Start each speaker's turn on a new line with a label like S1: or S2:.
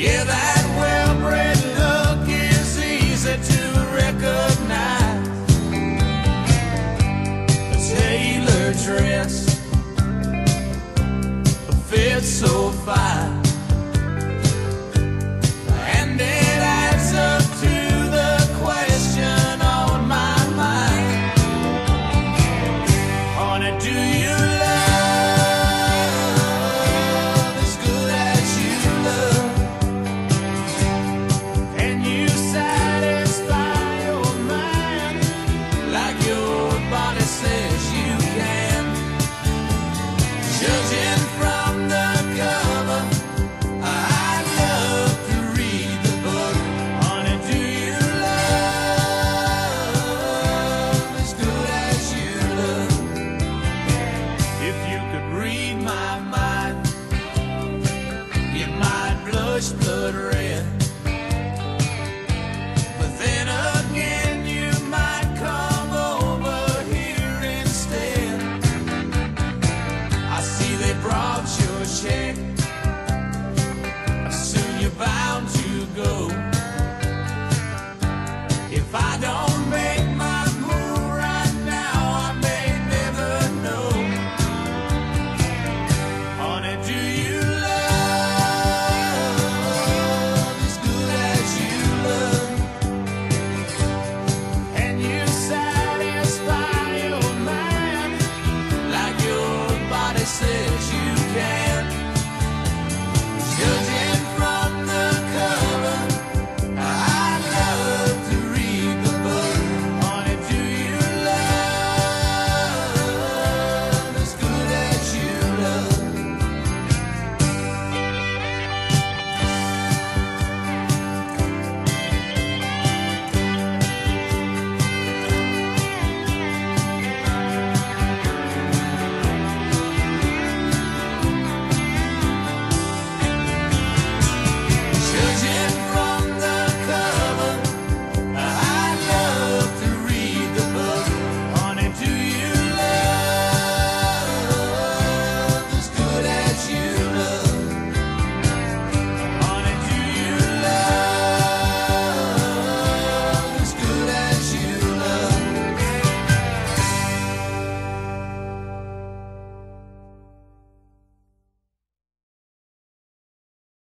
S1: Yeah, that well-bred look is easy to recognize. A tailored dress, a fit so fine, and it adds up to the question on my mind. Honey, do you love as good as you love? Can you satisfy your mind like your body says you can? Judging from the cover, I'd love to read the book. Honey, do you love as good as you love? If you could read my mind, you might blush blood red. But then again, you might come over here instead. I see they brought your check. Soon you're bound to go.